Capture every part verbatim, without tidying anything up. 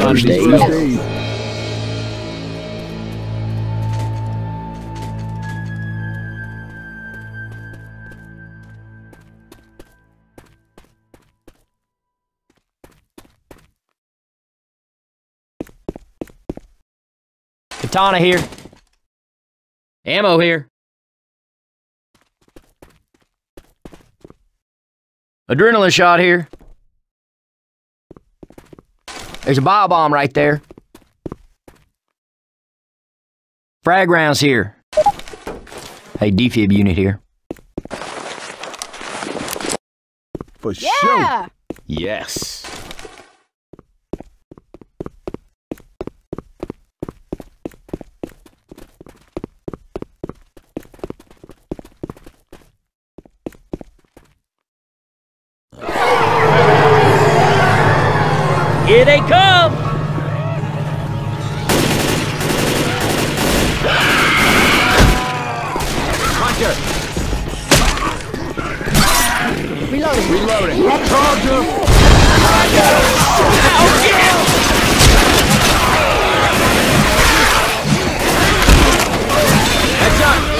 first aid. Katana here. Ammo here. Adrenaline shot here. There's a bio bomb right there. Frag rounds here. Hey, defib unit here. For Yeah. sure. Yes. Here they come! Hunter! Reloading. Reloading. Charger. Oh, yeah! Heads up!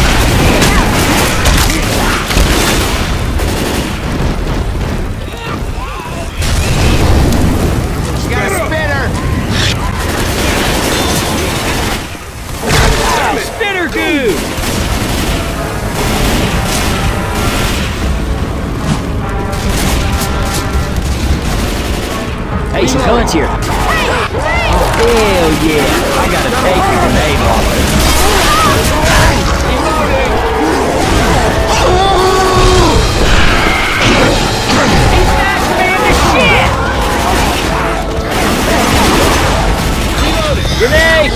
Got a spinner. Spinner dude! Hey, some guns here. Oh, hell yeah. I gotta take your grenade launcher. He's smashing me in the shit! Grenade!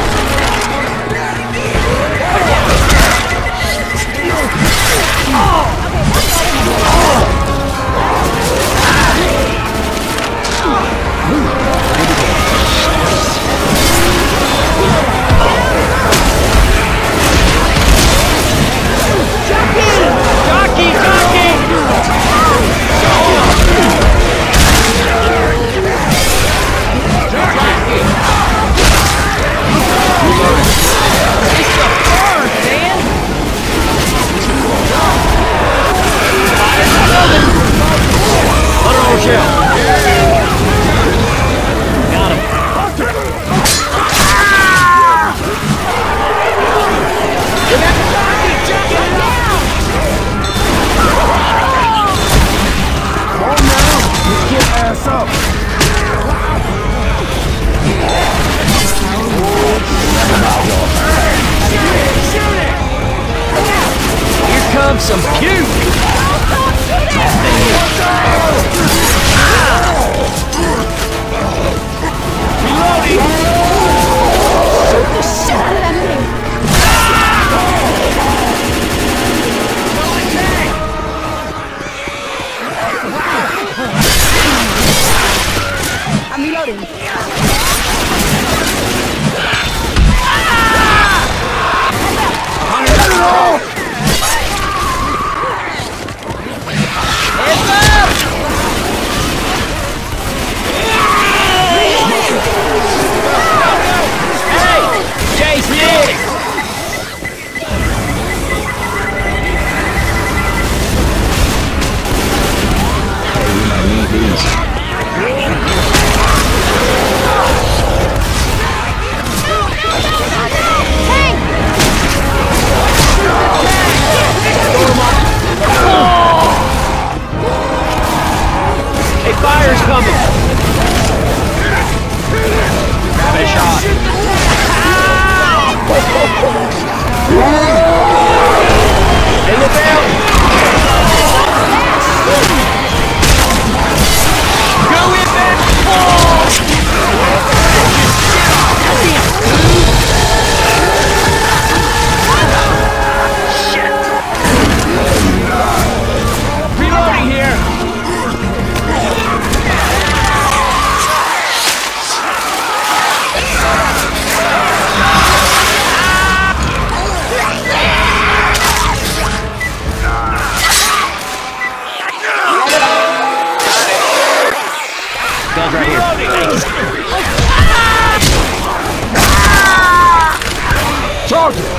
Jockey! Jockey! It's the first, man! Hunter on shell. Got him. Come on now. Let's get ass up. Here comes some puke! Reloading! Shoot the shit out of that thing. I'm reloading. Heads up! Hey! Chase this! Hey, we might need these. Charge it!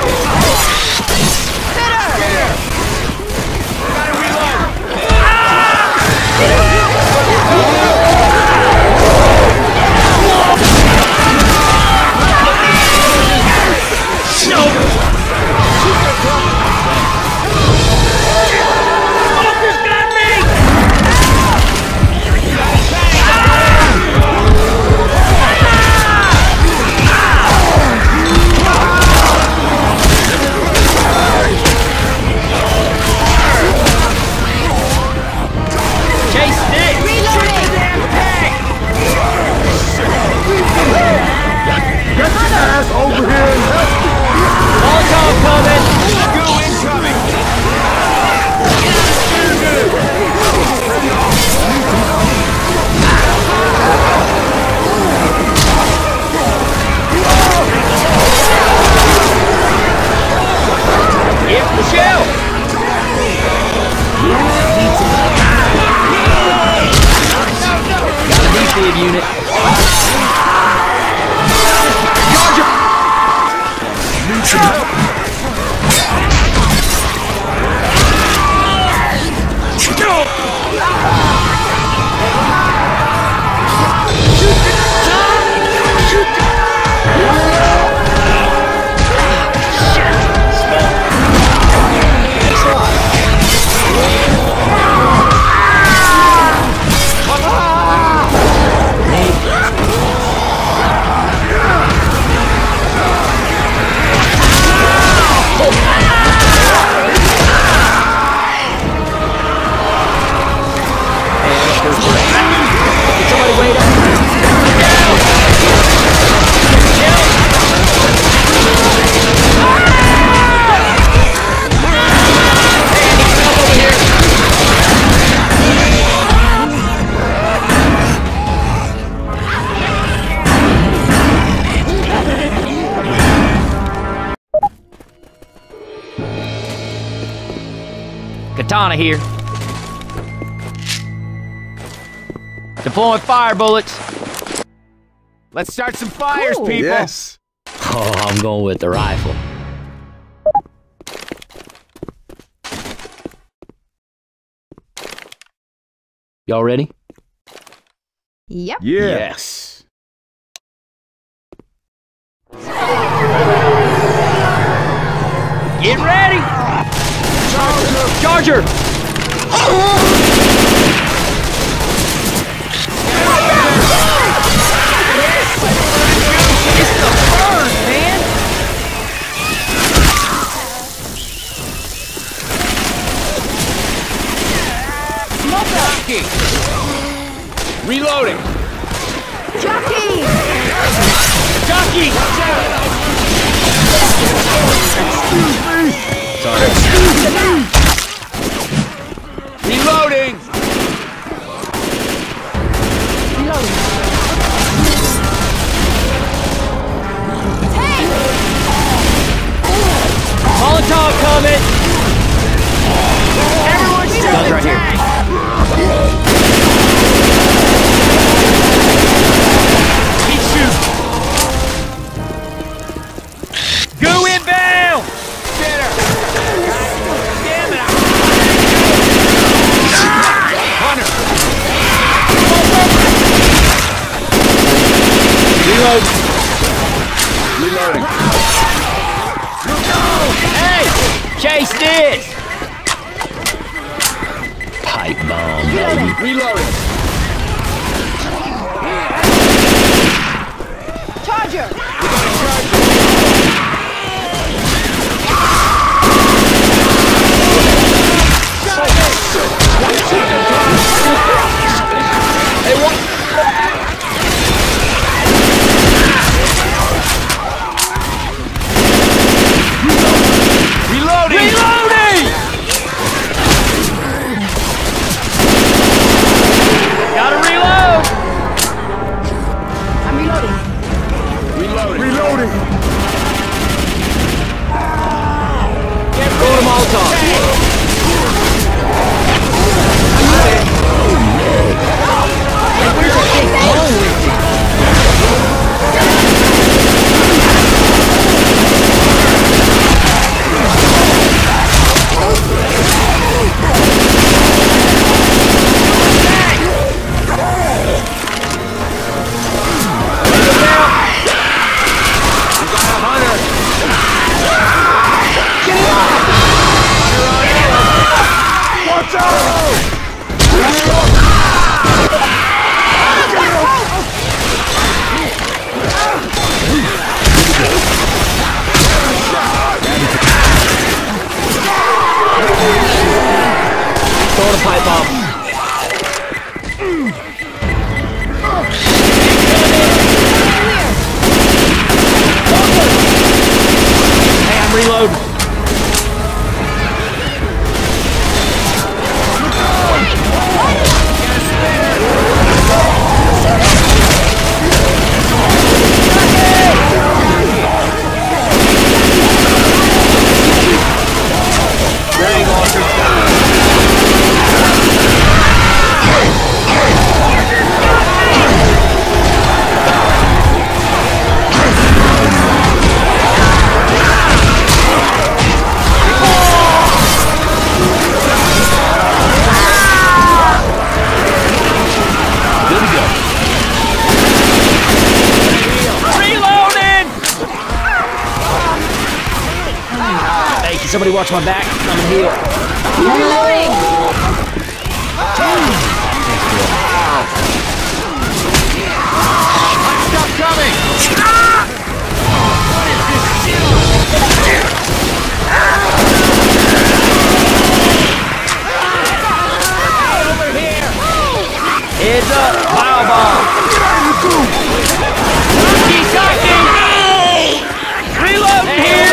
Unit. Katana here. Deploying fire bullets. Let's start some fires, Cool. people. Yes. Oh, I'm going with the rifle. Y'all ready? Yep. Yeah. Yes. Get ready! Charger! It's the bird, man! Jockey! Reloading! Jockey! Jockey! Sorry. Reloading! Reloading. Molotov coming! Everyone shoot Guns the right here. tank! Keep shooting! Go inbound! Get her! Damn it! Hunter! Reload! Reloading! Hey! Chase this! Pipe bomb, baby. Reloading! Charger! Hey, what? Reloading! Reloading! Somebody watch my back. I'm in heal. Reloading! Stop coming! Over here! Heads up! Bio bomb! Keep talking! Reloading here!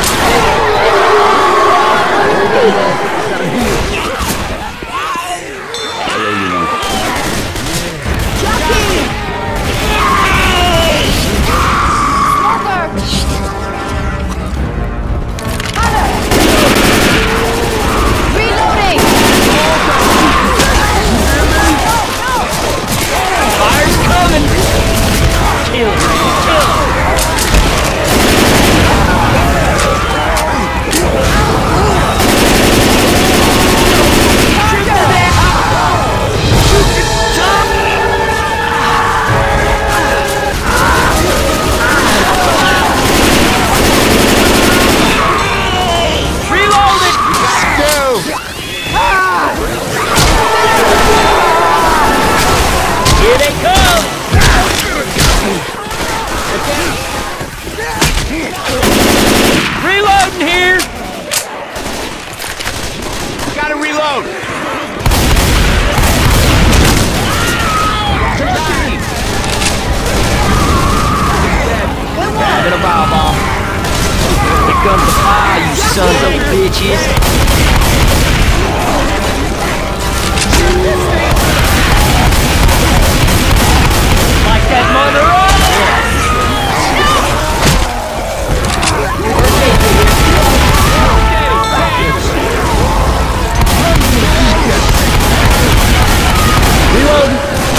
Fire's coming! Kill! Kill! Here they come! Reloading here! Gotta reload! Grabbing a bio bomb. Here comes the fire, you sons of bitches! Like that mother up! Reloading!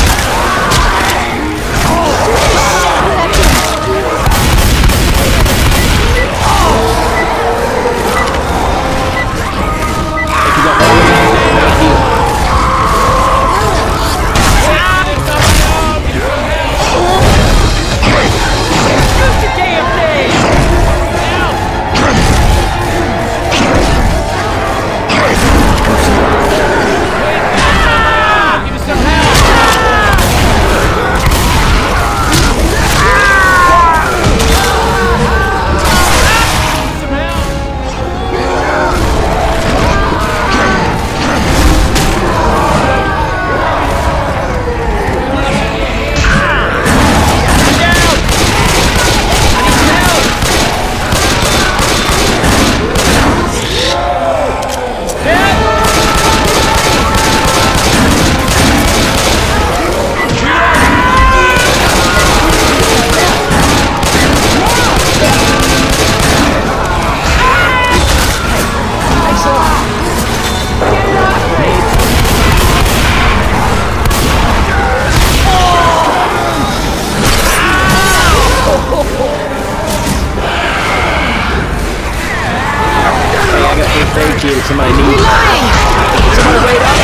Somebody needs Reloading! Somebody wait up!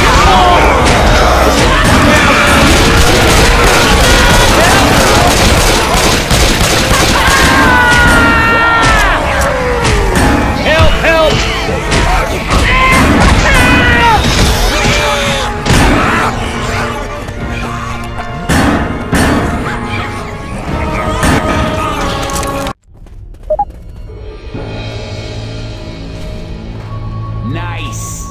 Help! Help! Nice!